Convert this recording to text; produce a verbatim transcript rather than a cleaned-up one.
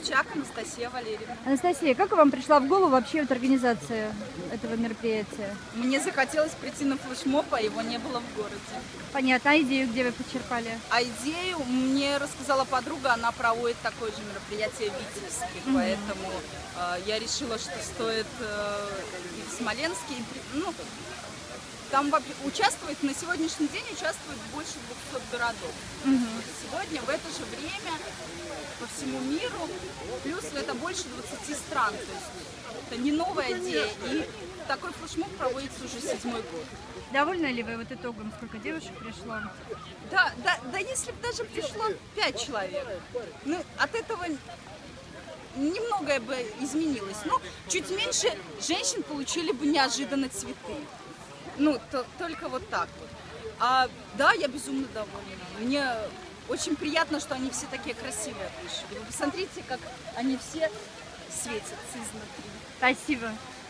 Корчак Анастасия Валерьевна. Анастасия, как вам пришла в голову вообще вот организация этого мероприятия? Мне захотелось прийти на флешмоб, а его не было в городе. Понятно. А идею где вы почерпали? А идею мне рассказала подруга, она проводит такое же мероприятие в Витебске, mm-hmm. поэтому э, я решила, что стоит э, и в Смоленске, и, ну, там участвует, на сегодняшний день участвует больше двухсот городов. Mm-hmm. Сегодня в это же время по всему миру, плюс это больше двадцати стран, то есть это не новая идея, и такой флешмоб проводится уже седьмой год. Довольны ли вы вот итогом, сколько девушек пришло? Да, да, да, если бы даже пришло пять человек, ну, от этого немногое бы изменилось. Но чуть меньше женщин получили бы неожиданно цветы. Ну, то, только вот так вот. А да, я безумно довольна. Мне очень приятно, что они все такие красивые пришли. Вы посмотрите, как они все светятся изнутри. Спасибо.